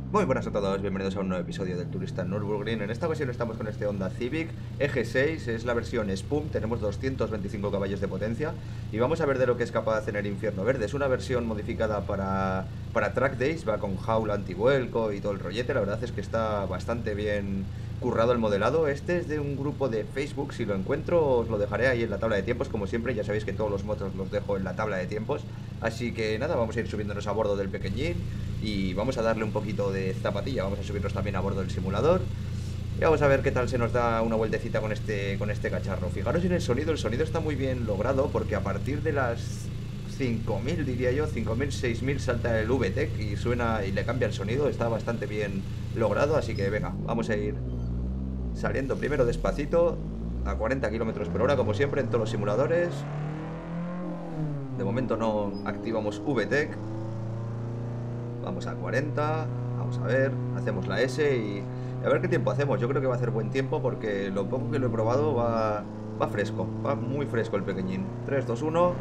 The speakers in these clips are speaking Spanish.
Muy buenas a todos, bienvenidos a un nuevo episodio del Turista en Nürburgring. En esta ocasión estamos con este Honda Civic EG6, es la versión Spum, tenemos 225 caballos de potencia y vamos a ver de lo que es capaz de hacer el Infierno Verde. Es una versión modificada para Track Days, va con jaula antivuelco y todo el rollete. La verdad es que está bastante bien currado el modelado. Este es de un grupo de Facebook, si lo encuentro os lo dejaré ahí en la tabla de tiempos. Como siempre, ya sabéis que todos los motos los dejo en la tabla de tiempos. Así que nada, vamos a ir subiéndonos a bordo del pequeñín y vamos a darle un poquito de zapatilla. Vamos a subirnos también a bordo del simulador y vamos a ver qué tal se nos da una vueltecita con este cacharro. Fijaros en el sonido está muy bien logrado porque a partir de las 5000, diría yo, 5000, 6000 salta el VTEC y suena y le cambia el sonido, está bastante bien logrado, así que venga, vamos a ir saliendo primero despacito a 40 km/h como siempre en todos los simuladores. De momento no activamos VTEC. Vamos a 40, vamos a ver, hacemos la S y a ver qué tiempo hacemos. Yo creo que va a hacer buen tiempo porque lo poco que lo he probado va fresco, va muy fresco el pequeñín. 3, 2, 1.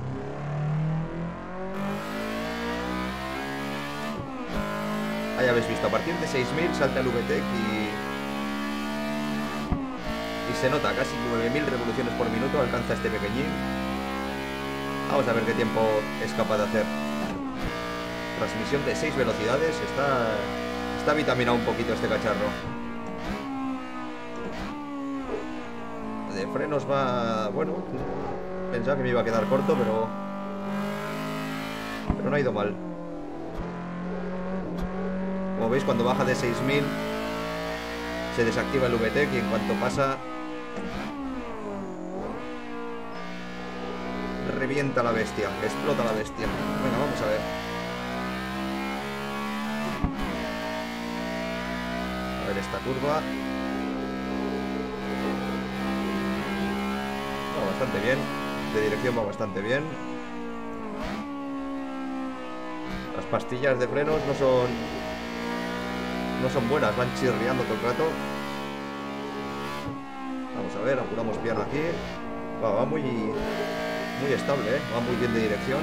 Ahí habéis visto, a partir de 6000 salta el VTEC y se nota, casi 9000 revoluciones por minuto alcanza este pequeñín. Vamos a ver qué tiempo es capaz de hacer. Transmisión de 6 velocidades, está vitaminado un poquito este cacharro. De frenos va, bueno, pensaba que me iba a quedar corto, pero no ha ido mal. Como veis, cuando baja de 6000 se desactiva el VTEC y en cuanto pasa revienta la bestia, explota la bestia. Venga, vamos a ver. A ver esta curva. Va bastante bien. De dirección va bastante bien. Las pastillas de frenos no son buenas, van chirriando todo el rato. Vamos a ver, apuramos piano aquí. Va muy estable, va muy bien de dirección.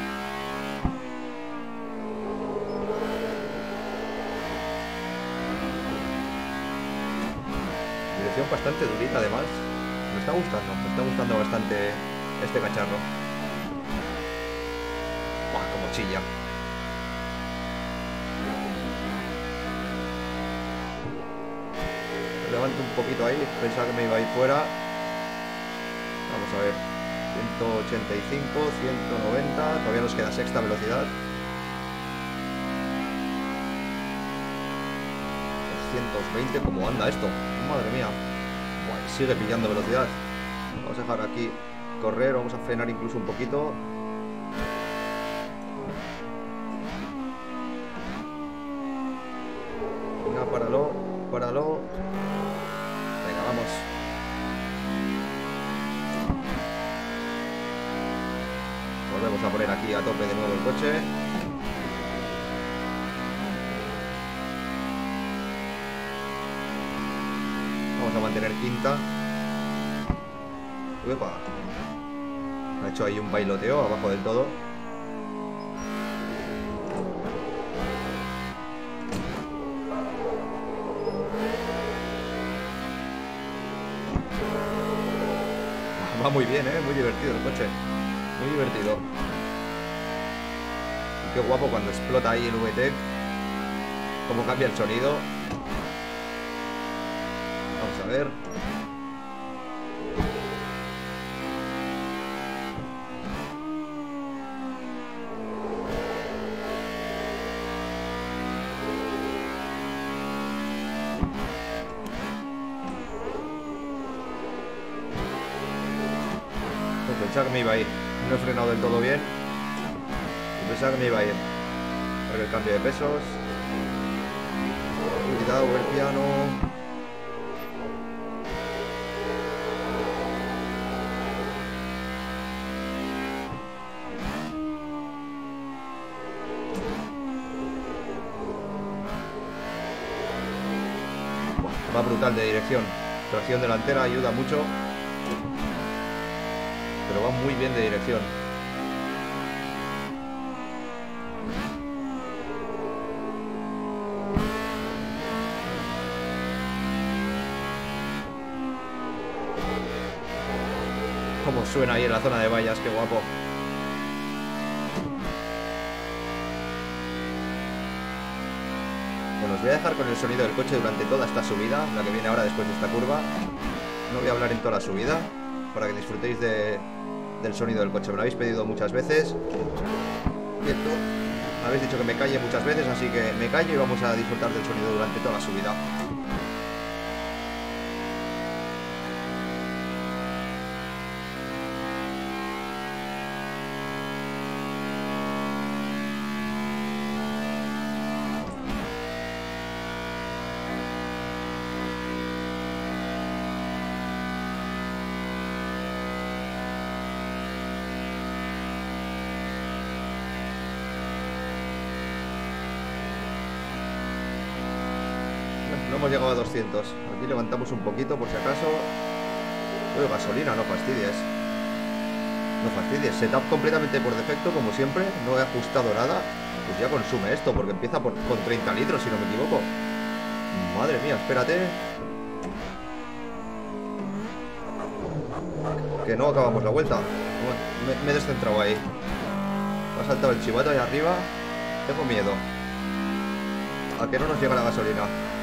Dirección bastante durita además. Me está gustando bastante este cacharro. ¡Buah, como chilla! Levanto un poquito ahí, pensaba que me iba a ir fuera. Vamos a ver, 185, 190, todavía nos queda sexta velocidad. 220, ¿cómo anda esto? Madre mía. Buah, sigue pillando velocidad. Vamos a dejar aquí correr, vamos a frenar incluso un poquito. Venga, páralo. Venga, vamos. Volvemos a poner aquí a tope de nuevo el coche. Vamos a mantener quinta. Uepa. Ha hecho ahí un bailoteo abajo del todo. Va muy bien, muy divertido el coche. Muy divertido. Y qué guapo cuando explota ahí el VTEC. Cómo cambia el sonido. Vamos a ver. Pensaba que me iba a ir. No he frenado del todo bien. Y pensaba que me iba a ir. A ver el cambio de pesos. Cuidado el piano. Va brutal de dirección. Tracción delantera ayuda mucho. Pero va muy bien de dirección. Cómo suena ahí en la zona de vallas, qué guapo. Bueno, os voy a dejar con el sonido del coche durante toda esta subida, la que viene ahora después de esta curva. No voy a hablar en toda la subida, para que disfrutéis del sonido del coche. Me lo habéis pedido muchas veces. Cierto. Me habéis dicho que me calle muchas veces, así que me callo y vamos a disfrutar del sonido durante toda la subida. No hemos llegado a 200. Aquí levantamos un poquito por si acaso. Uy, gasolina, no fastidies. No fastidies. Setup completamente por defecto, como siempre. No he ajustado nada. Pues ya consume esto, porque empieza con 30 litros, si no me equivoco. Madre mía, espérate. Que no acabamos la vuelta. Me he descentrado ahí. Me ha saltado el chivato ahí arriba. Tengo miedo a que no nos llegue la gasolina.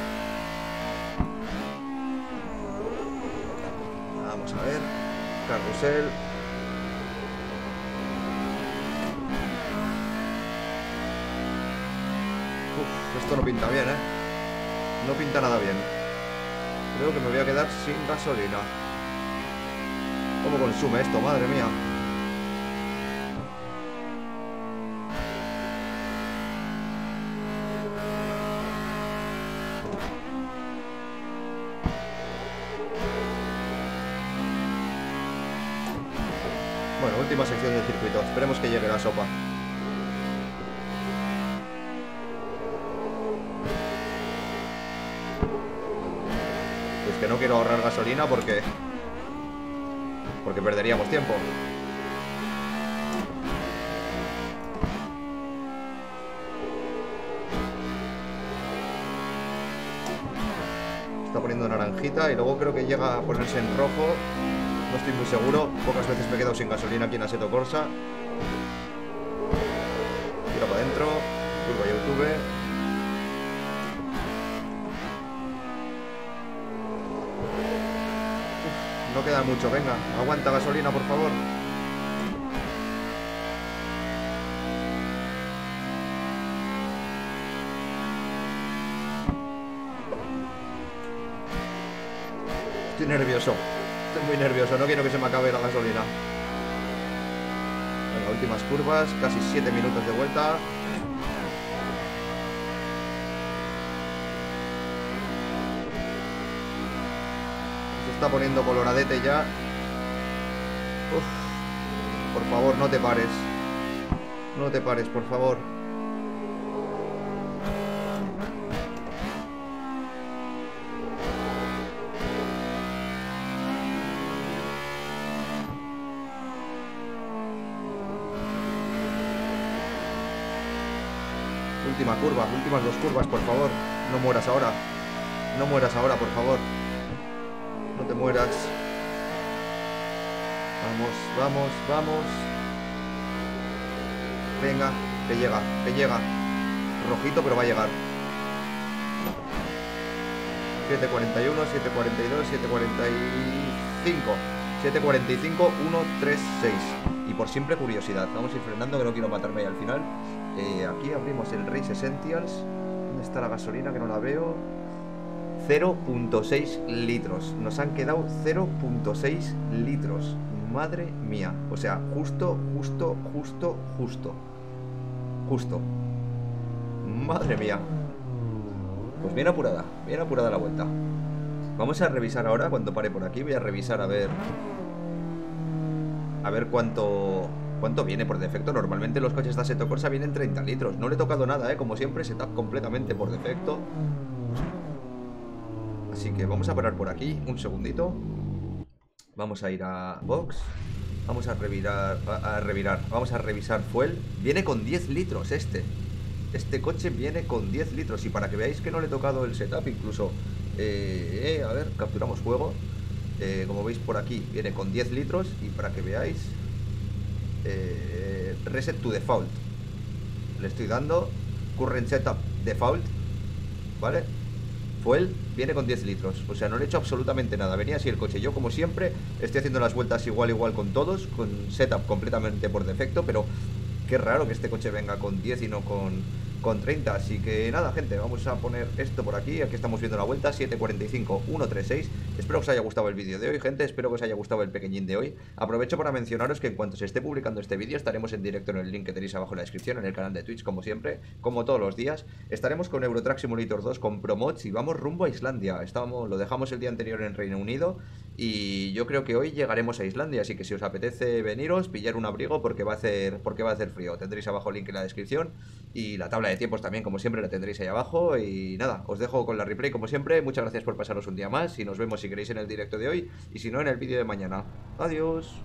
Vamos a ver. Carrusel. Uf, esto no pinta bien, ¿eh? No pinta nada bien. Creo que me voy a quedar sin gasolina. ¿Cómo consume esto? Madre mía. Bueno, última sección del circuito. Esperemos que llegue la sopa. Es que no quiero ahorrar gasolina porque perderíamos tiempo. Está poniendo naranjita y luego creo que llega a ponerse en rojo. No estoy muy seguro. Pocas veces me he quedado sin gasolina aquí en Assetto Corsa. Tira para adentro. Curva YouTube. No queda mucho, venga, aguanta gasolina, por favor. Estoy nervioso, estoy muy nervioso, no quiero que se me acabe la gasolina. Venga, últimas curvas, casi 7 minutos de vuelta. Está poniendo coloradete ya. Uf, por favor, no te pares. No te pares, por favor. Última curva, últimas 2 curvas, por favor. No mueras ahora. No mueras ahora, por favor. No te mueras. Vamos, vamos, vamos. Venga, que llega, que llega. Rojito, pero va a llegar. 7.41, 7.42, 7.45. 7.45, 1.36. Y por simple curiosidad, vamos a ir frenando, que no quiero matarme ahí al final. Aquí abrimos el Race Essentials. ¿Dónde está la gasolina? Que no la veo. 0.6 litros. Nos han quedado 0.6 litros. Madre mía. O sea, justo. Madre mía. Pues bien apurada la vuelta. Vamos a revisar ahora, cuando pare por aquí. Voy a revisar a ver cuánto viene por defecto. Normalmente los coches de Assetto Corsa vienen 30 litros. No le he tocado nada, como siempre, setup completamente por defecto. Así que vamos a parar por aquí, un segundito. Vamos a ir a box. Vamos a revirar. Vamos a revisar fuel. Viene con 10 litros este coche viene con 10 litros. Y para que veáis que no le he tocado el setup, incluso a ver, capturamos juego. Como veis por aquí, viene con 10 litros. Y para que veáis, reset to default. Le estoy dando current setup default, ¿vale? Fuel viene con 10 litros, o sea, no le he hecho absolutamente nada. Venía así el coche. Yo, como siempre, estoy haciendo las vueltas igual con todos, con setup completamente por defecto, pero qué raro que este coche venga con 10 y no con 30. Así que nada, gente, vamos a poner esto por aquí. Aquí estamos viendo la vuelta, 7:45, 1:36. Espero que os haya gustado el vídeo de hoy, gente. Espero que os haya gustado el pequeñín de hoy. Aprovecho para mencionaros que en cuanto se esté publicando este vídeo, estaremos en directo en el link que tenéis abajo en la descripción, en el canal de Twitch, como siempre, como todos los días. Estaremos con Euro Truck Simulator 2, con Promods, y vamos rumbo a Islandia. Lo dejamos el día anterior en Reino Unido y yo creo que hoy llegaremos a Islandia, así que si os apetece veniros, pillar un abrigo porque va a hacer frío. Tendréis abajo el link en la descripción y la tabla de tiempos también, como siempre, la tendréis ahí abajo. Y nada, os dejo con la replay como siempre. Muchas gracias por pasaros un día más y nos vemos si queréis en el directo de hoy y si no en el vídeo de mañana. Adiós.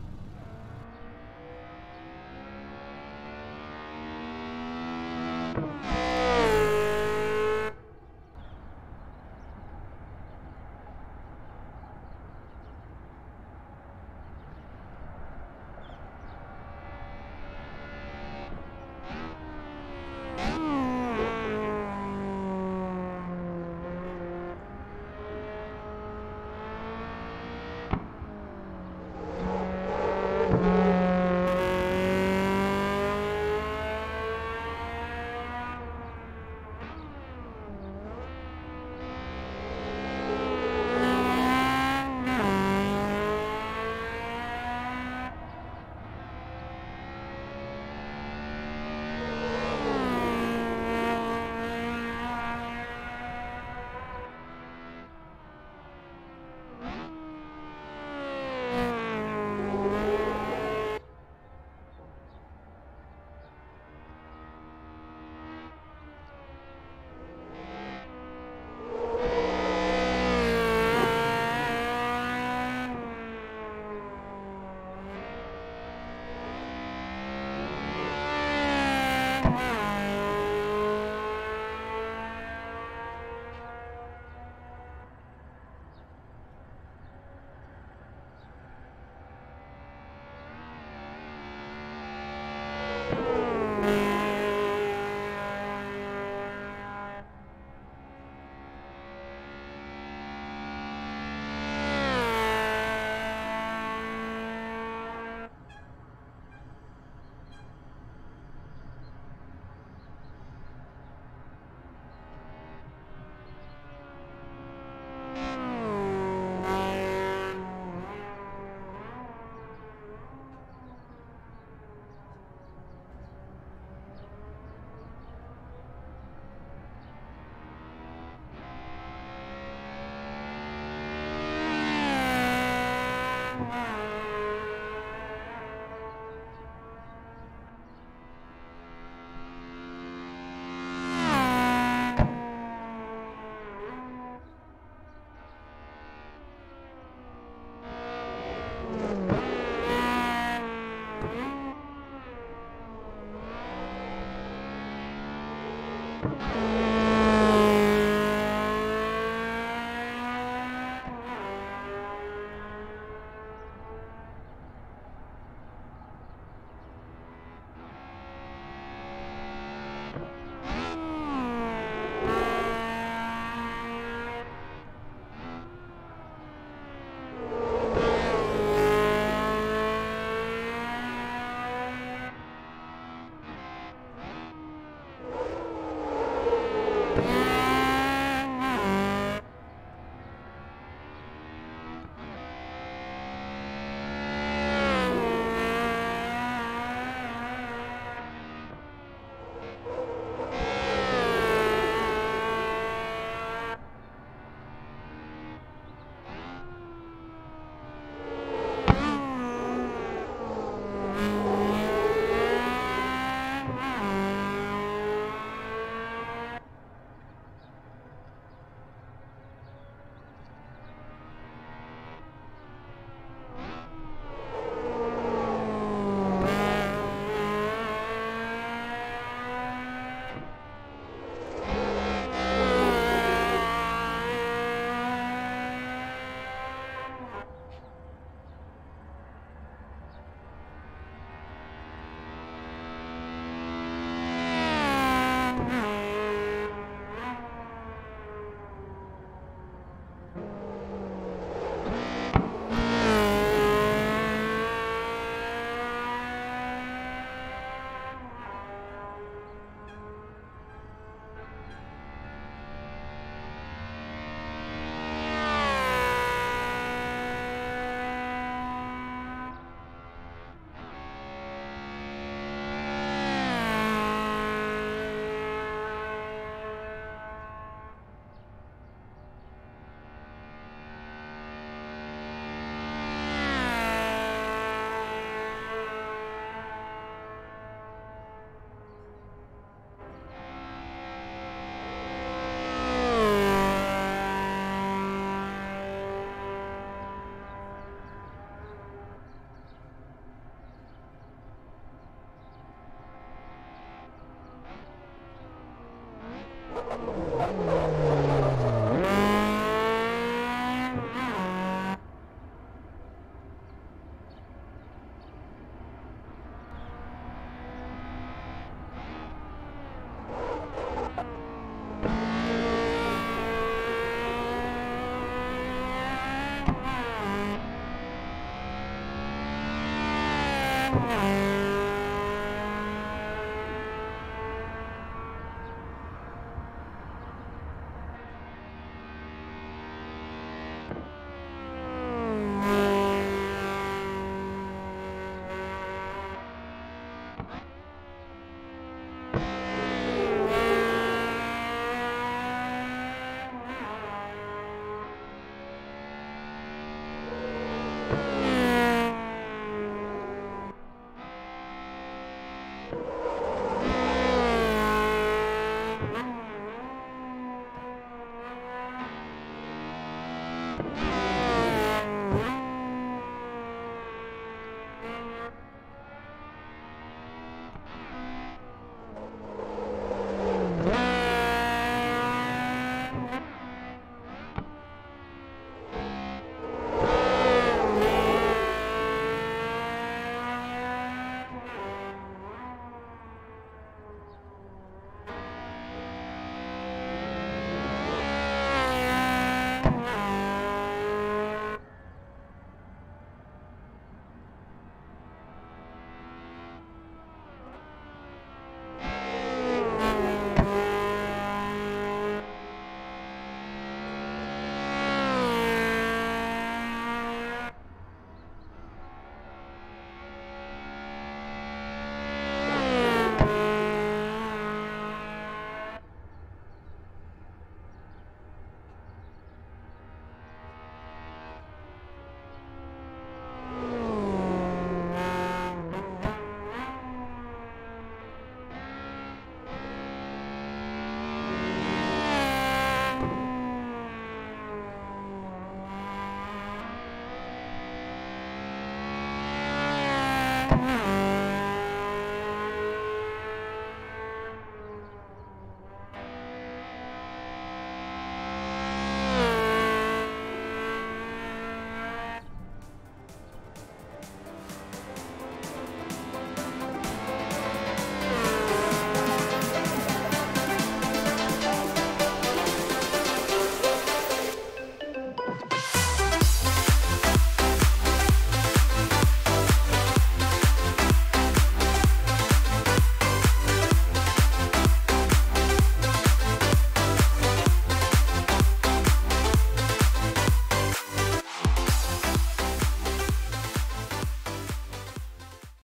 You